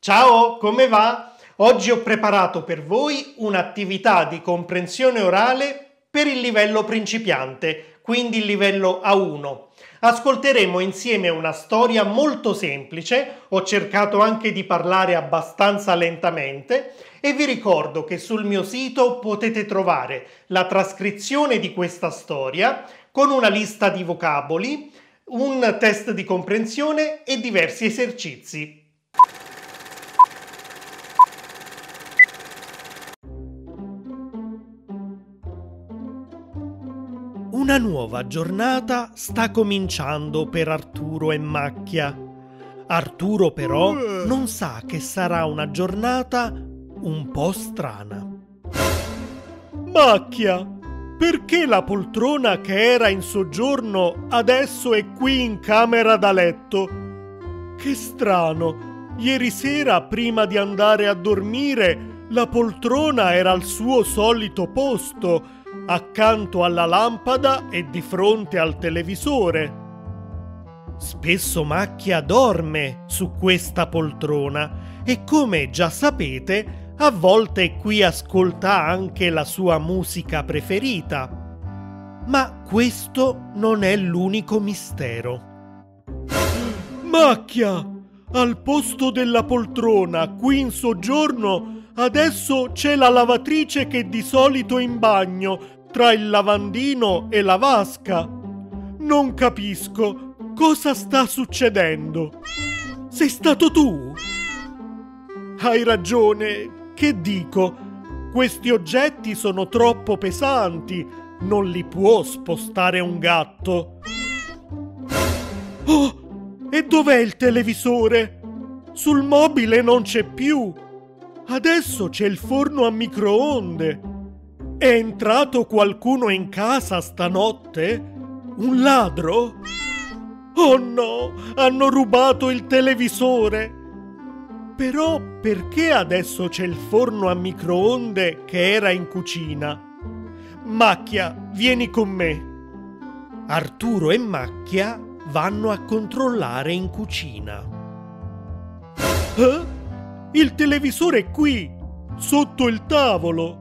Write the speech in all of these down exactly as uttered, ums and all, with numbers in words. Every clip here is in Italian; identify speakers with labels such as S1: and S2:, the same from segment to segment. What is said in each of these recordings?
S1: Ciao, come va? Oggi ho preparato per voi un'attività di comprensione orale per il livello principiante, quindi il livello A uno. Ascolteremo insieme una storia molto semplice, ho cercato anche di parlare abbastanza lentamente e vi ricordo che sul mio sito potete trovare la trascrizione di questa storia con una lista di vocaboli, un test di comprensione e diversi esercizi. Una nuova giornata sta cominciando per Arturo e Macchia. Arturo però non sa che sarà una giornata un po' strana. Macchia, perché la poltrona che era in soggiorno adesso è qui in camera da letto? Che strano, ieri sera prima di andare a dormire la poltrona era al suo solito posto, accanto alla lampada e di fronte al televisore. Spesso Macchia dorme su questa poltrona e, come già sapete, a volte qui ascolta anche la sua musica preferita. Ma questo non è l'unico mistero. Macchia, al posto della poltrona qui in soggiorno adesso c'è la lavatrice che di solito è in bagno tra il lavandino e la vasca. Non capisco cosa sta succedendo. Sei stato tu? Hai ragione, che dico? Questi oggetti sono troppo pesanti, non li può spostare un gatto. Oh, e dov'è il televisore? Sul mobile non c'è più. Adesso c'è il forno a microonde. È entrato qualcuno in casa stanotte? Un ladro? Oh no, hanno rubato il televisore! Però perché adesso c'è il forno a microonde che era in cucina? Macchia, vieni con me. Arturo e Macchia vanno a controllare in cucina. Eh? Il televisore è qui, sotto il tavolo.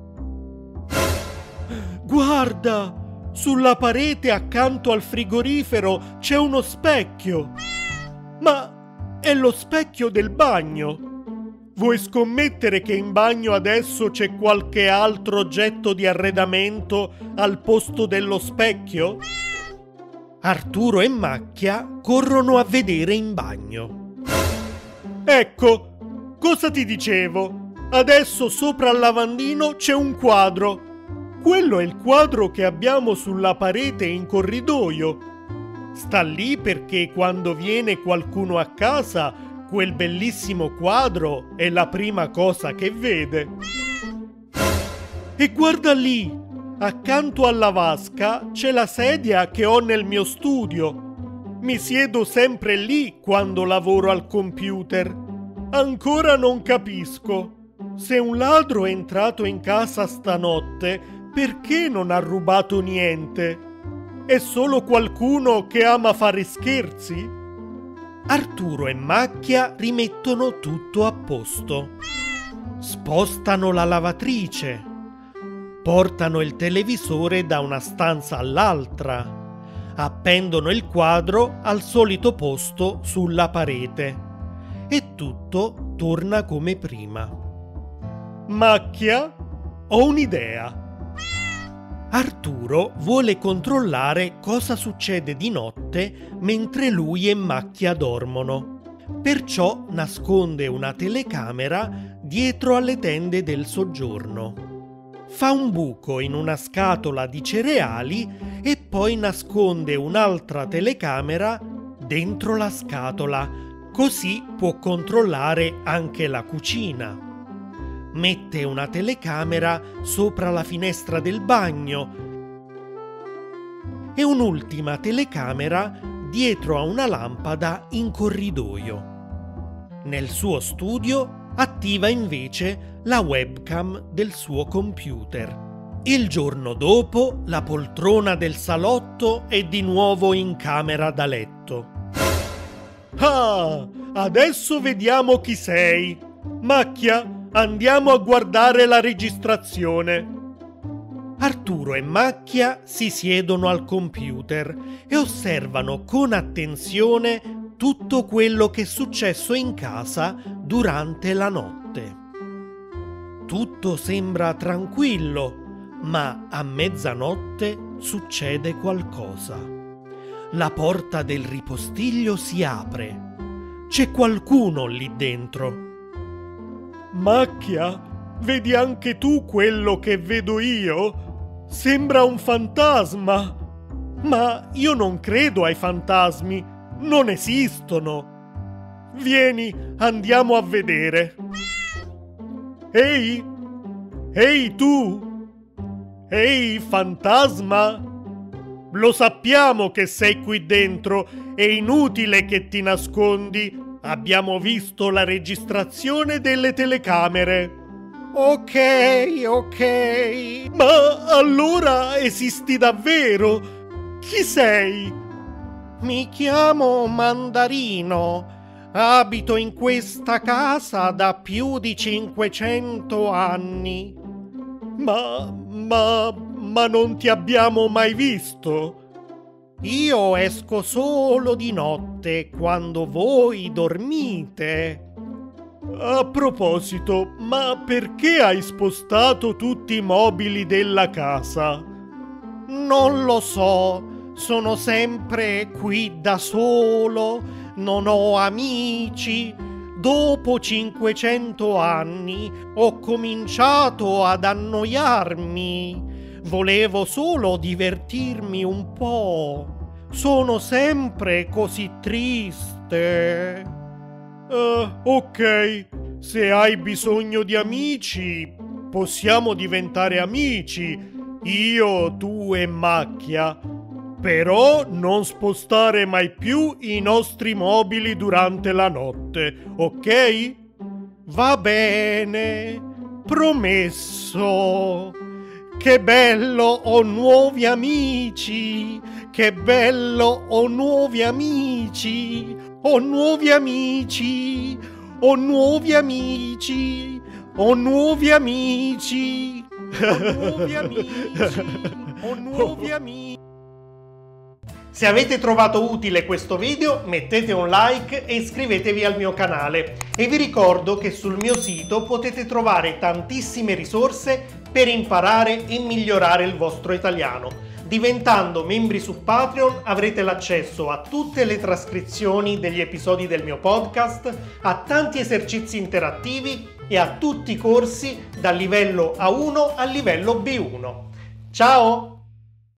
S1: Guarda, sulla parete accanto al frigorifero c'è uno specchio. Ma è lo specchio del bagno. Vuoi scommettere che in bagno adesso c'è qualche altro oggetto di arredamento al posto dello specchio? Arturo e Macchia corrono a vedere in bagno. Ecco, cosa ti dicevo? Adesso sopra al lavandino c'è un quadro. Quello è il quadro che abbiamo sulla parete in corridoio. Sta lì perché quando viene qualcuno a casa, quel bellissimo quadro è la prima cosa che vede. E guarda lì, accanto alla vasca c'è la sedia che ho nel mio studio. Mi siedo sempre lì quando lavoro al computer. Ancora non capisco. Se un ladro è entrato in casa stanotte, perché non ha rubato niente? È solo qualcuno che ama fare scherzi? Arturo e Macchia rimettono tutto a posto. Spostano la lavatrice. Portano il televisore da una stanza all'altra. Appendono il quadro al solito posto sulla parete. E tutto torna come prima. Macchia, ho un'idea. Arturo vuole controllare cosa succede di notte mentre lui e Macchia dormono. Perciò nasconde una telecamera dietro alle tende del soggiorno. Fa un buco in una scatola di cereali e poi nasconde un'altra telecamera dentro la scatola, così può controllare anche la cucina. Mette una telecamera sopra la finestra del bagno e un'ultima telecamera dietro a una lampada in corridoio. Nel suo studio attiva invece la webcam del suo computer. Il giorno dopo la poltrona del salotto è di nuovo in camera da letto. Ah, adesso vediamo chi sei. Macchia, andiamo a guardare la registrazione. Arturo e Macchia si siedono al computer e osservano con attenzione tutto quello che è successo in casa durante la notte. Tutto sembra tranquillo, ma a mezzanotte succede qualcosa. La porta del ripostiglio si apre. C'è qualcuno lì dentro. Macchia, vedi anche tu quello che vedo io? Sembra un fantasma. Ma io non credo ai fantasmi. Non esistono. Vieni, andiamo a vedere. Ehi! Ehi tu! Ehi, fantasma! Lo sappiamo che sei qui dentro. È inutile che ti nascondi. Abbiamo visto la registrazione delle telecamere. Ok, ok. Ma allora esisti davvero? Chi sei? Mi chiamo Mandarino. Abito in questa casa da più di cinquecento anni. Ma, ma, ma non ti abbiamo mai visto? Io esco solo di notte quando voi dormite. A proposito, ma perché hai spostato tutti i mobili della casa? Non lo so, sono sempre qui da solo, non ho amici. Dopo cinquecento anni ho cominciato ad annoiarmi. Volevo solo divertirmi un po'. Sono sempre così triste. Uh, ok, se hai bisogno di amici, possiamo diventare amici, io, tu e Macchia. Però non spostare mai più i nostri mobili durante la notte, ok? Va bene, promesso. Che bello, ho nuovi amici. Che bello, ho nuovi amici. Ho nuovi amici, ho nuovi amici, ho nuovi amici, ho nuovi amici, ho nuovi amici. Se avete trovato utile questo video, mettete un like e iscrivetevi al mio canale. E vi ricordo che sul mio sito potete trovare tantissime risorse per imparare e migliorare il vostro italiano. Diventando membri su Patreon avrete l'accesso a tutte le trascrizioni degli episodi del mio podcast, a tanti esercizi interattivi e a tutti i corsi dal livello A uno al livello B uno. Ciao!